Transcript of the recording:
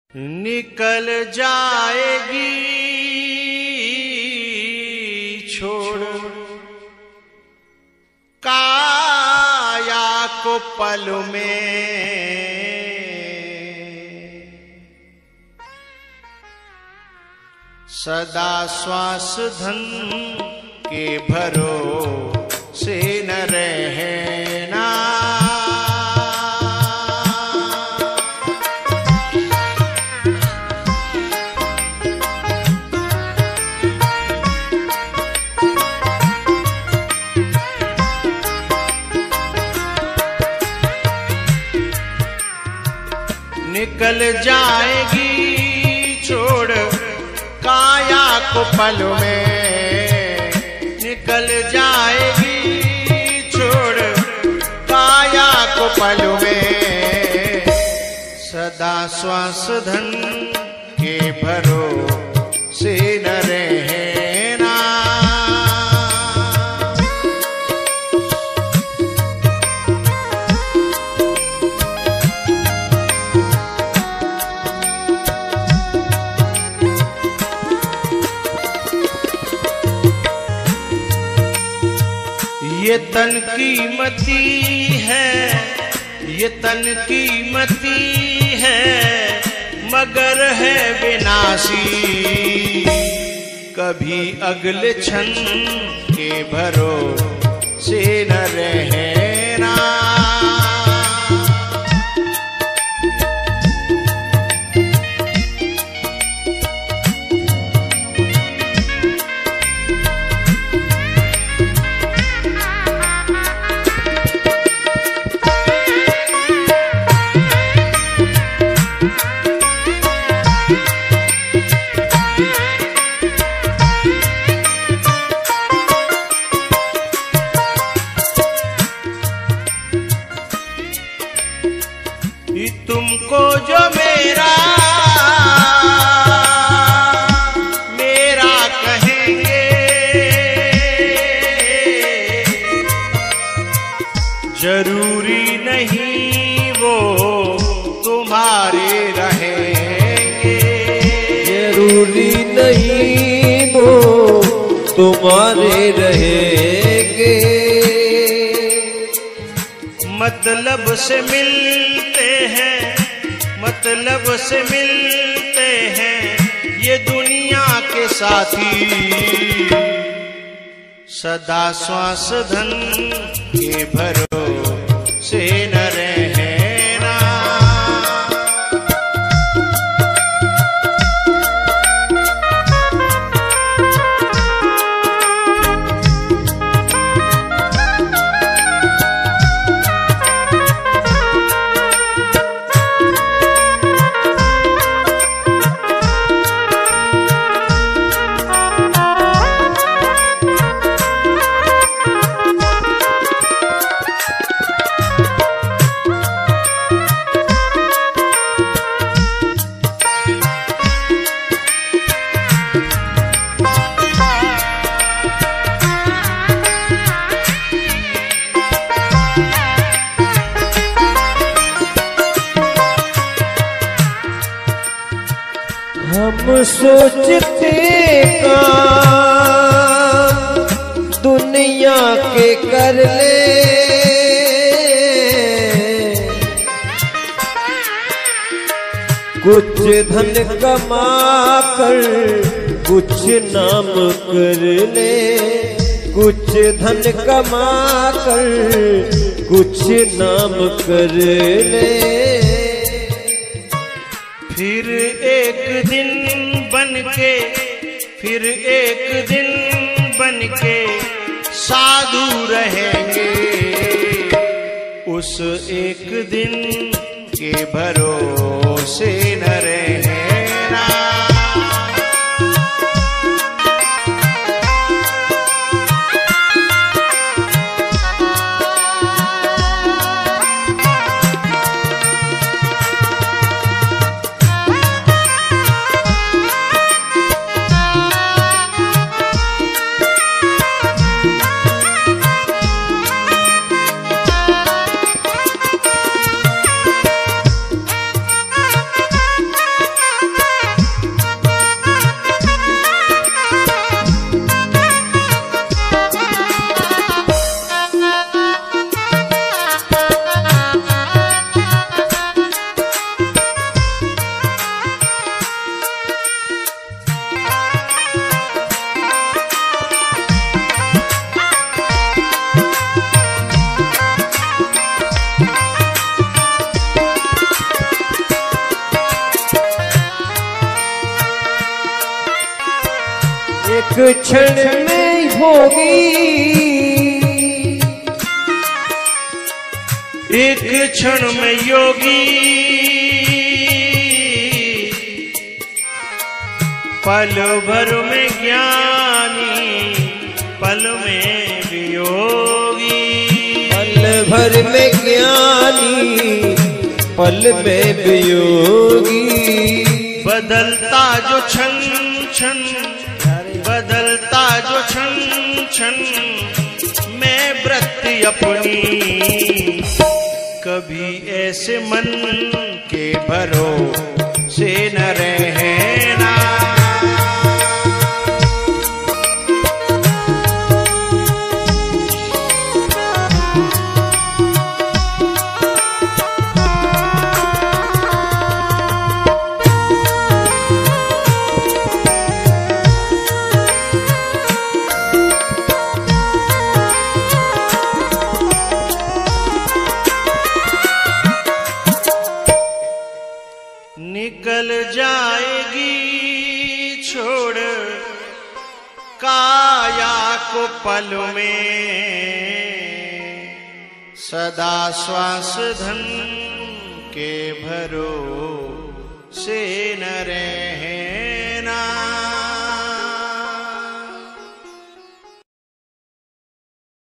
निकल जाएगी छोड़ काया को पल में, सदा श्वास धन के भरोसे न रहना। निकल जाएगी छोड़ काया को पल में, निकल जाएगी छोड़ काया को पल में, सदा श्वास धन के भरोसे न रहना। ये तन कीमती है, ये तन कीमती है, मगर है विनाशी, कभी अगले क्षण के भरोसे न रहना। तुमको जो मेरा मेरा कहेंगे, जरूरी नहीं वो तुम्हारे रहेंगे, जरूरी नहीं वो तुम्हारे रहेंगे। मतलब से मिलते हैं, मतलब से मिलते हैं ये दुनिया के साथी, सदा श्वास धन के भरोसे न रहना। हम सोचते काम दुनिया के कर ले, कुछ धन कमा कर कुछ नाम कर ले, कुछ धन कमा कर कुछ नाम कर ले। फिर एक दिन बनके, फिर एक दिन बनके साधु रहेंगे, उस एक दिन के भरोसे न रहना। क्षण में होगी, एक क्षण में योगी, पल भर में ज्ञानी, पल में वियोगी। पल भर में ज्ञानी, पल में वियोगी। बदलता जो क्षण क्षण, बदलता जो क्षण क्षण, मैं वृत्ति अपनी, कभी ऐसे मन के भरोसे न रहना। निकल जाएगी छोड़ काया को पल में, सदा श्वास धन के भरोसे न रहे।